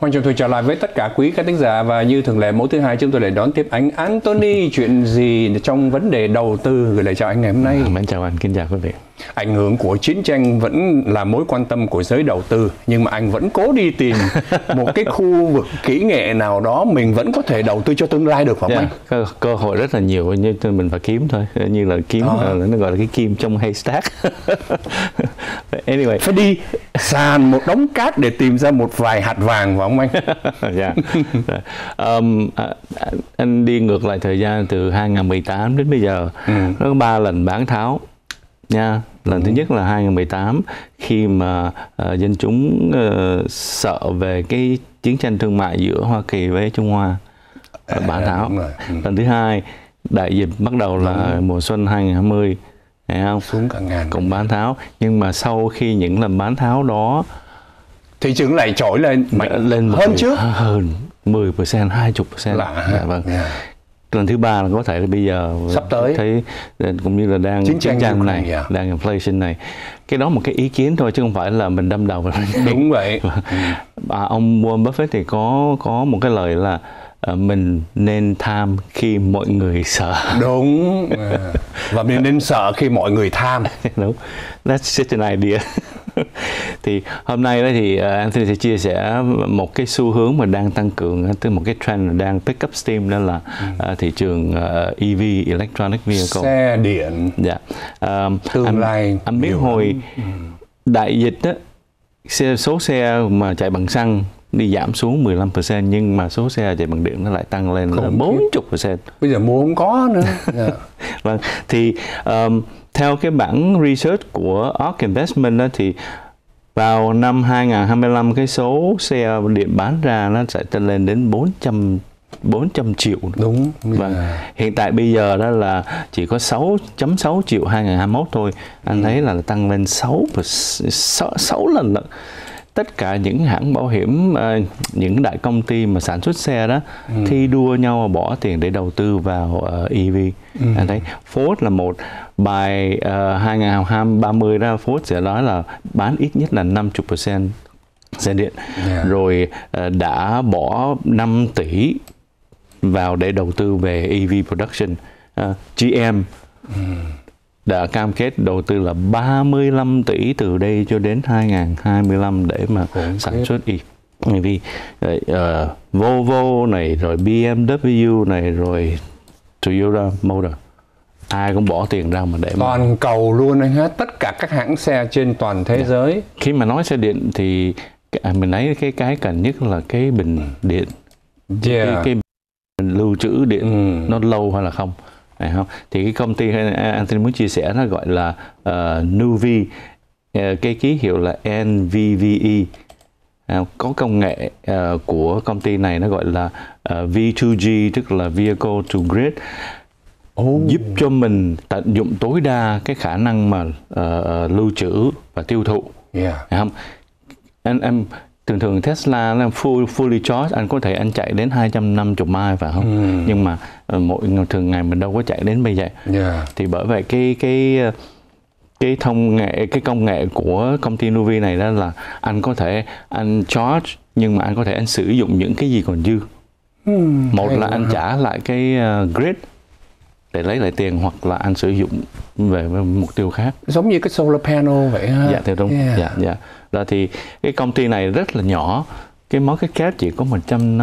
Hoàng Trọng Thủy trở lại với tất cả quý khán thính giả, và như thường lệ mỗi thứ hai chúng tôi lại đón tiếp anh Anthony. Chuyện gì trong vấn đề đầu tư gửi lại chào anh ngày hôm nay? Mến chào anh, kính chào quý vị. Ảnh hưởng của chiến tranh vẫn là mối quan tâm của giới đầu tư, nhưng mà anh vẫn cố đi tìm một cái khu vực kỹ nghệ nào đó mình vẫn có thể đầu tư cho tương lai được, phải không anh? Cơ hội rất là nhiều, nhưng mình phải kiếm thôi, như là kiếm nó gọi là cái kim trong haystack. Anyway, phải đi sàn một đống cát để tìm ra một vài hạt vàng, phải không anh? Yeah. Anh đi ngược lại thời gian từ 2018 đến bây giờ, nó có 3 lần bán tháo nha. Lần thứ nhất là 2018 khi mà dân chúng sợ về cái chiến tranh thương mại giữa Hoa Kỳ với Trung Hoa, bán tháo. Lần thứ hai, đại dịch bắt đầu là mùa xuân 2020, thấy không? Xuống cả ngàn. Cũng bán tháo, nhưng mà sau khi những lần bán tháo đó, thị trường lại trỗi lên mạnh lên hơn trước, hơn 10%, 20%. Dạ, vâng. Lần thứ ba là có thể là bây giờ sắp tới thấy cũng như là đang chiến tranh này, đang inflation này. Cái đó một cái ý kiến thôi chứ không phải là mình đâm đầu vào. Đúng vậy. Ông Warren Buffett thì có một cái lời là mình nên tham khi mọi người sợ. Đúng. Và mình nên sợ khi mọi người tham. Đúng. That's just an idea. Thì hôm nay đó thì Anthony sẽ chia sẻ một cái xu hướng mà đang tăng cường, tức một cái trend đang pick up steam, đó là thị trường EV, electronic vehicle, xe điện. Dạ. Tương lai. Anh biết hồi đại dịch đó, số xe mà chạy bằng xăng đi giảm xuống 15%, nhưng mà số xe chạy bằng điện nó lại tăng lên là 40%. Bây giờ mua không có nữa. Vâng, thì theo cái bảng research của ARK Investment đó, thì vào năm 2025 cái số xe điện bán ra nó sẽ tăng lên đến 400 triệu. Đúng. Vâng. Hiện tại bây giờ đó là chỉ có 6.6 triệu 2021 thôi. Anh thấy là tăng lên 6 lần lận. Tất cả những hãng bảo hiểm, những đại công ty mà sản xuất xe đó thi đua nhau bỏ tiền để đầu tư vào EV. Anh thấy Ford là một, by 2030 đó Ford sẽ nói là bán ít nhất là 50% xe điện. Rồi đã bỏ 5 tỷ vào để đầu tư về EV production. GM đã cam kết đầu tư là 35 tỷ từ đây cho đến 2025 để mà sản xuất EV. Volvo này, rồi BMW này, rồi Toyota Motor, ai cũng bỏ tiền ra mà để toàn cầu luôn anh hết, tất cả các hãng xe trên toàn thế giới. Khi mà nói xe điện thì mình thấy cái cần nhất là cái bình điện, cái lưu trữ điện nó lâu hay là không. Không? Thì cái công ty Anthony muốn chia sẻ nó gọi là Nuvi, cái ký hiệu là NVVE. Có công nghệ của công ty này nó gọi là V2G, tức là Vehicle to Grid, giúp cho mình tận dụng tối đa cái khả năng mà lưu trữ và tiêu thụ. Không? Em thường Tesla là fully charged, anh có thể anh chạy đến 250 mile, phải không? Nhưng mà thường ngày mình đâu có chạy đến bây giờ. Thì bởi vậy cái công nghệ của công ty Nuvi này đó là anh có thể anh charge, nhưng mà anh có thể anh sử dụng những cái gì còn dư. Một là anh trả lại cái grid để lấy lại tiền, hoặc là anh sử dụng về mục tiêu khác, giống như cái solar panel vậy ha. Dạ, theo đúng. Dạ. Rồi thì cái công ty này rất là nhỏ, cái market cap chỉ có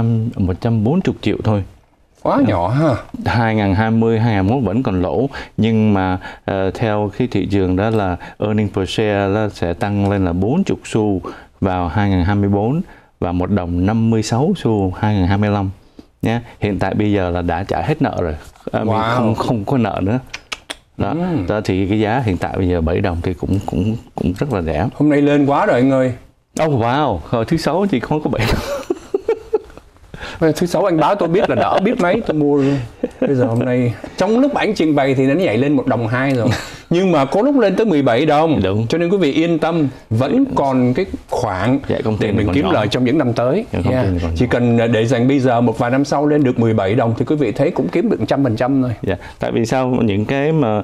140 triệu thôi. Quá nhỏ ha. 2020, 2021 vẫn còn lỗ, nhưng mà theo cái thị trường đó là earning per share đó sẽ tăng lên là 40 xu vào 2024 và 1 đồng 56 xu 2025 nhé. Hiện tại bây giờ là đã trả hết nợ rồi, mình không có nợ nữa. Đó thì cái giá hiện tại bây giờ 7 đồng thì cũng rất là rẻ. Hôm nay lên quá rồi anh ơi. Wow, hồi thứ Sáu chỉ không có 7 đồng. Thứ Sáu anh báo tôi biết là đỡ biết mấy, tôi mua luôn. Bây giờ hôm nay trong lúc anh trình bày thì nó nhảy lên 1 đồng 2 rồi. Nhưng mà có lúc lên tới 17 đồng. Đúng. Cho nên quý vị yên tâm, vẫn còn cái khoảng để mình kiếm lời trong những năm tới. Chỉ cần để dành bây giờ, một vài năm sau lên được 17 đồng thì quý vị thấy cũng kiếm được 100% thôi. Tại vì sao những cái mà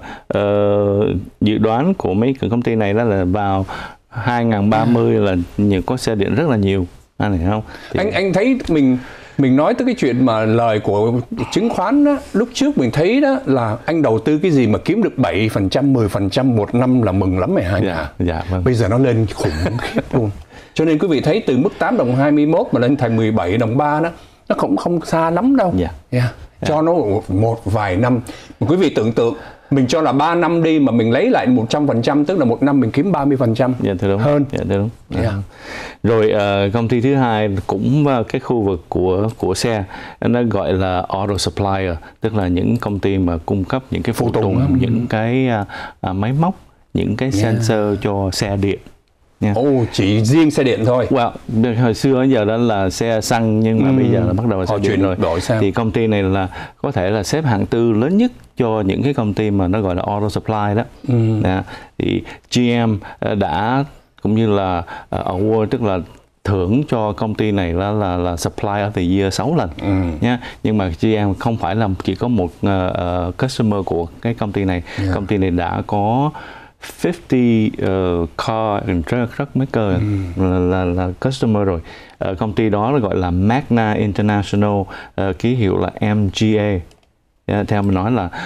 dự đoán của mấy công ty này đó là vào 2030 là có xe điện rất là nhiều. anh hiểu không? Thì... anh thấy mình nói tới cái chuyện mà lời của chứng khoán đó, lúc trước mình thấy đó là anh đầu tư cái gì mà kiếm được 7%, 10% một năm là mừng lắm mày anh. Vâng. Bây giờ nó lên khủng khiếp luôn. Cho nên quý vị thấy từ mức 8 đồng 21 mà lên thành 17 đồng 3 đó, nó cũng không xa lắm đâu. Cho nó một vài năm. Mà quý vị tưởng tượng, mình cho là 3 năm đi mà mình lấy lại 100%, tức là một năm mình kiếm 30% đúng. hơn. Đúng. Rồi công ty thứ hai cũng cái khu vực của xe, nó gọi là auto supplier, tức là những công ty mà cung cấp những cái phụ tùng, những cái máy móc, những cái sensor cho xe điện. Chỉ riêng xe điện thôi. Hồi xưa đến giờ đó là xe xăng, nhưng mà bây giờ là bắt đầu là xe điện rồi. Thì công ty này là có thể là xếp hạng tư lớn nhất cho những cái công ty mà nó gọi là auto supply đó. Thì GM đã cũng như là award, tức là thưởng cho công ty này là Supplier of the Year 6 lần nha. Nhưng mà GM không phải là chỉ có một customer của cái công ty này. Công ty này đã có 50 car and truck maker là customer rồi. Công ty đó là gọi là Magna International, ký hiệu là MGA. Theo mình nói là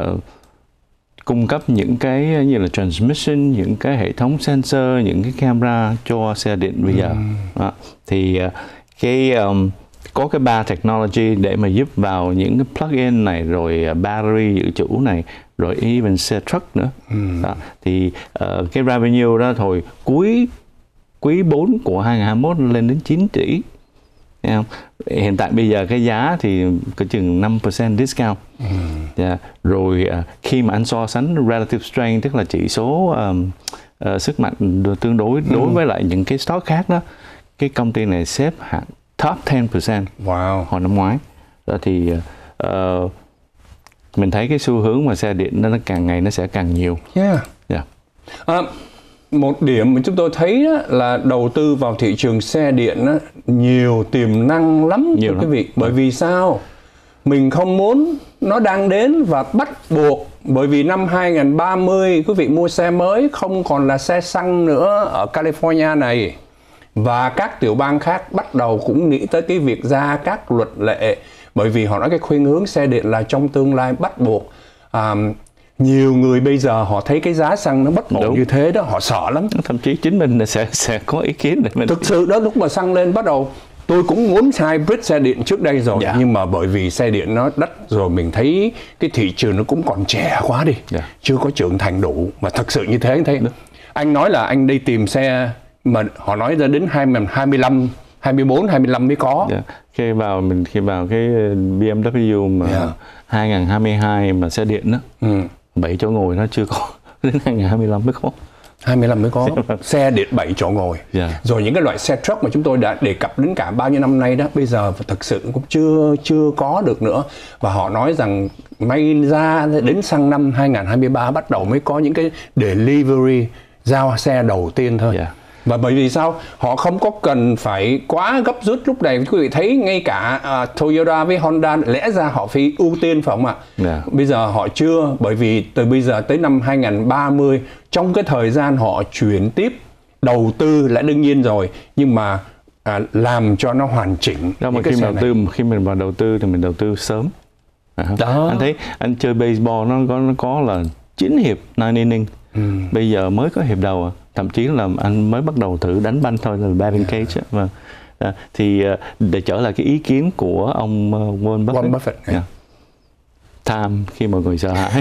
cung cấp những cái như là transmission, những cái hệ thống sensor, những cái camera cho xe điện bây giờ. Thì có cái 3 technology để mà giúp vào những cái plug-in này, rồi battery dự trữ này, rồi even xe truck nữa. Thì cái revenue đó thôi quý 4 của 2021 lên đến 9 tỷ. Hiện tại bây giờ cái giá thì có chừng 5% discount. Rồi khi mà anh so sánh relative strength, tức là chỉ số sức mạnh tương đối đối với lại những cái stock khác đó, cái công ty này xếp hạng top 10% hồi năm ngoái. Đó thì mình thấy cái xu hướng mà xe điện nó càng ngày nó sẽ càng nhiều. Một điểm mà chúng tôi thấy đó là đầu tư vào thị trường xe điện đó, nhiều tiềm năng lắm thưa quý vị. Bởi vì sao? Mình không muốn nó đang đến và bắt buộc, bởi vì năm 2030 quý vị mua xe mới không còn là xe xăng nữa ở California này. Và các tiểu bang khác bắt đầu cũng nghĩ tới cái việc ra các luật lệ, bởi vì họ nói cái khuynh hướng xe điện là trong tương lai bắt buộc. Nhiều người bây giờ họ thấy cái giá xăng nó bất ổn như thế đó, họ sợ lắm. Thậm chí chính mình sẽ có ý kiến để mình... Thực sự đó, lúc mà xăng lên bắt đầu, tôi cũng muốn hybrid xe điện trước đây rồi, nhưng mà bởi vì xe điện nó đắt rồi, mình thấy cái thị trường nó cũng còn trẻ quá đi, chưa có trưởng thành đủ. Mà thật sự như thế anh thấy. Anh nói là anh đi tìm xe mà họ nói ra đến 25, 24, 25 mới có. Khi vào cái BMW mà 2022 mà xe điện đó, 7 chỗ ngồi nó chưa có, đến 2025 mới có. 25 mới có xe điện 7 chỗ ngồi. Rồi những cái loại xe truck mà chúng tôi đã đề cập đến cả bao nhiêu năm nay đó, bây giờ thật sự cũng chưa có được nữa. Và họ nói rằng may ra đến sang năm 2023 bắt đầu mới có những cái delivery, giao xe đầu tiên thôi. Và bởi vì sao? Họ không có cần phải quá gấp rút lúc này. Quý vị thấy ngay cả Toyota với Honda lẽ ra họ phải ưu tiên phải không ạ? Bây giờ họ chưa, bởi vì từ bây giờ tới năm 2030, trong cái thời gian họ chuyển tiếp đầu tư là đương nhiên rồi, nhưng mà làm cho nó hoàn chỉnh. Đó mà khi mình vào đầu tư thì mình đầu tư sớm. Anh thấy anh chơi baseball nó có là 9 hiệp 9 inning. Bây giờ mới có hiệp đầu, thậm chí là anh mới bắt đầu thử đánh banh thôi, là batting cage. Thì để trở lại cái ý kiến của ông Warren Buffett, time khi mà người sợ hãi.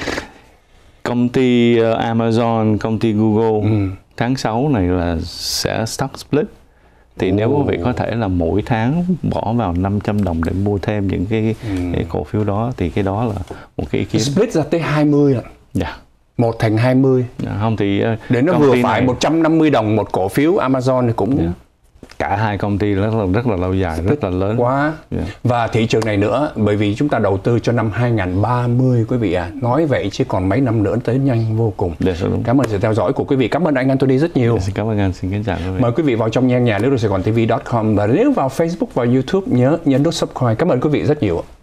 Công ty Amazon, công ty Google tháng 6 này là sẽ stock split. Thì nếu quý vị có thể là mỗi tháng bỏ vào 500 đồng để mua thêm những cái cổ phiếu đó, thì cái đó là một cái ý kiến. Split ra tới 20 ạ. 1 thành 20. Không thì để nó vừa phải này, 150 đồng một cổ phiếu Amazon thì cũng cả hai công ty rất là lâu dài, rất là lớn quá. Và thị trường này nữa, bởi vì chúng ta đầu tư cho năm 2030 quý vị ạ. Nói vậy chứ còn mấy năm nữa tới nhanh vô cùng. Cảm ơn sự theo dõi của quý vị. Cảm ơn anh Anthony rất nhiều. Xin cảm ơn anh, xin kính chào quý vị. Mời quý vị vào trong nhan nhà nước Sài Gòn TV.com, và nếu vào Facebook và YouTube nhớ nhấn nút subscribe. Cảm ơn quý vị rất nhiều.